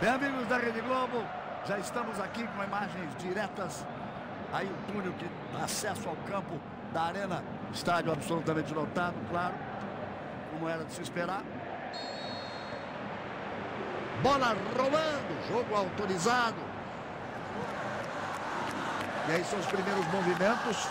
Bem, amigos da Rede Globo, já estamos aqui com imagens diretas. Aí o túnel que dá acesso ao campo da Arena. Estádio absolutamente lotado, claro, como era de se esperar. Bola rolando, jogo autorizado. E aí são os primeiros movimentos.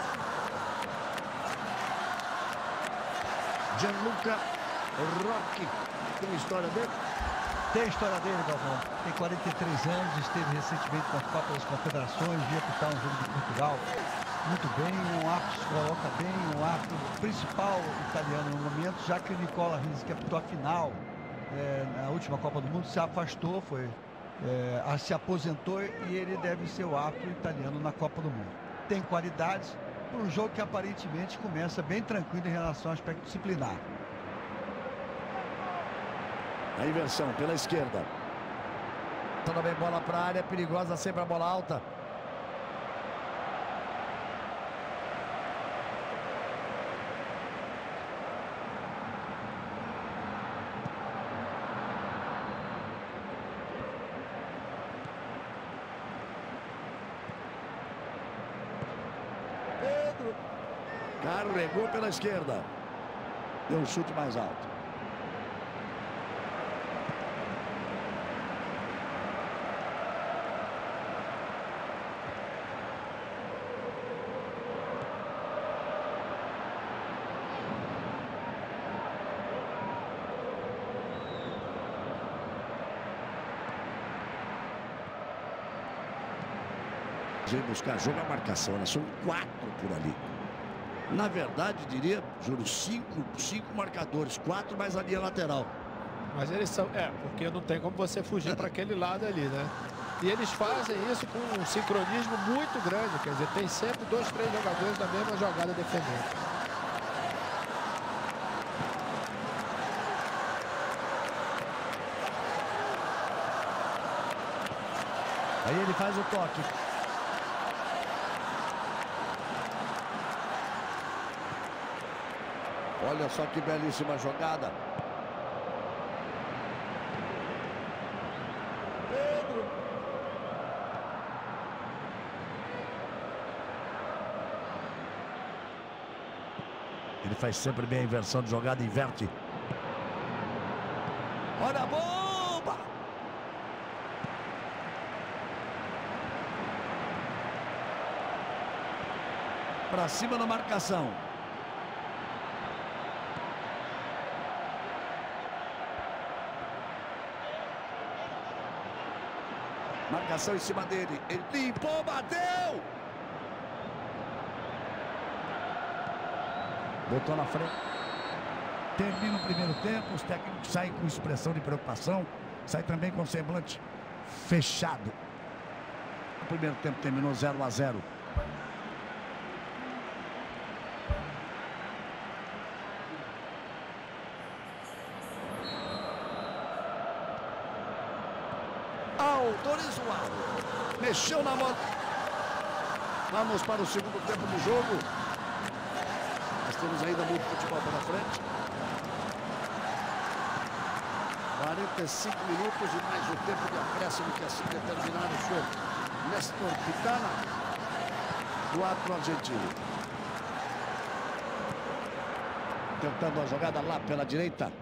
Gianluca Rocchi, tem a história dele? Tem a história dele, Galvão. Tem 43 anos, esteve recentemente na Copa das Confederações, veio apitar um jogo de Portugal. Muito bem, um árbitro se coloca bem, um árbitro principal italiano no momento, já que o Nicola Risi, que apitou a final na última Copa do Mundo, se afastou, se aposentou e ele deve ser o árbitro italiano na Copa do Mundo. Tem qualidades para um jogo que aparentemente começa bem tranquilo em relação ao aspecto disciplinar. A inversão pela esquerda. Toda bem, bola para a área, perigosa sempre a bola alta. Pedro. Carregou pela esquerda. Deu um chute mais alto. Vem buscar jogo a marcação, né? São 4 por ali. Na verdade, diria, Júlio, 5 marcadores, 4 mais a linha lateral. Mas eles são, porque não tem como você fugir para aquele lado ali, né? E eles fazem isso com um sincronismo muito grande, quer dizer, tem sempre 2, 3 jogadores na mesma jogada defendendo. Aí ele faz o toque. Olha só que belíssima jogada. Pedro. Ele faz sempre bem a inversão de jogada, inverte. Olha a bomba! Para cima na marcação. Marcação em cima dele. Ele limpou, bateu! Botou na frente. Termina o primeiro tempo. Os técnicos saem com expressão de preocupação. Saem também com semblante fechado. O primeiro tempo terminou 0-0. Autoriza o árbitro. Mexeu na bola. Vamos para o segundo tempo do jogo. Nós temos ainda muito futebol pela frente. 45 minutos e mais o tempo de acréscimo que assim determinaram o senhor Néstor Pitana, do árbitro argentino. Tentando a jogada lá pela direita.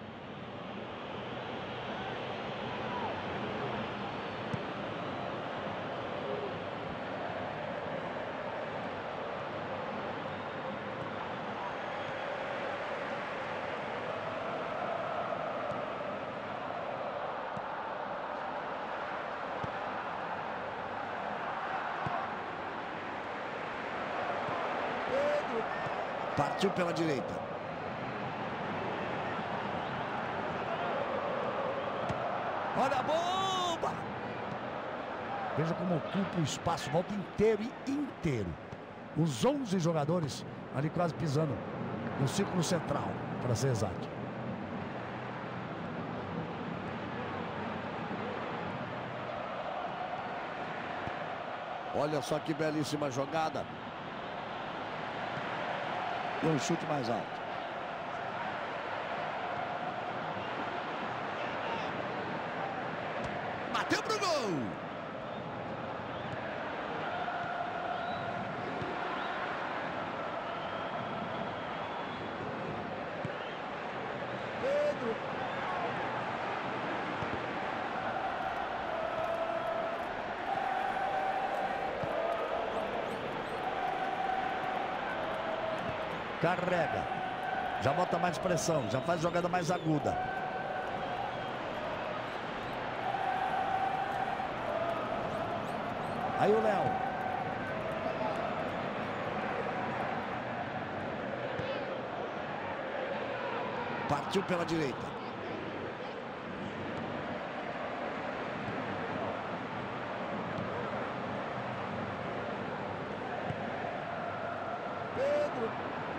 Partiu pela direita. Olha a bomba! Veja como ocupa o espaço, volta inteiro e inteiro. Os 11 jogadores ali quase pisando no círculo central, para ser exato. Olha só que belíssima jogada. Deu um chute mais alto. bateu pro gol. Pedro. Carrega. Já bota mais pressão, já faz jogada mais aguda. Aí o Léo. Partiu pela direita. Pedro.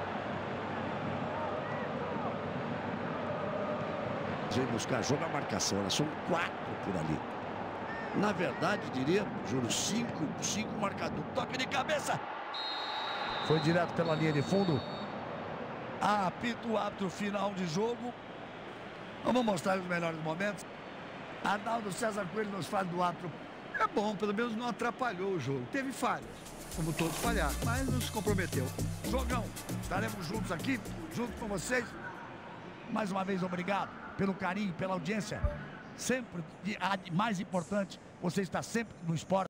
De buscar jogo a marcação, elas são 4 por ali. Na verdade, diria, juro, 5 marcador. Toque de cabeça. Foi direto pela linha de fundo. Apita o árbitro final de jogo. Vamos mostrar os melhores momentos. Arnaldo César Coelho nos fala do árbitro. É bom, pelo menos não atrapalhou o jogo. Teve falhas, como todos falharam, mas não se comprometeu. Jogão, estaremos juntos aqui, junto com vocês. Mais uma vez, obrigado pelo carinho, pela audiência. Sempre, mais importante, você está sempre no esporte.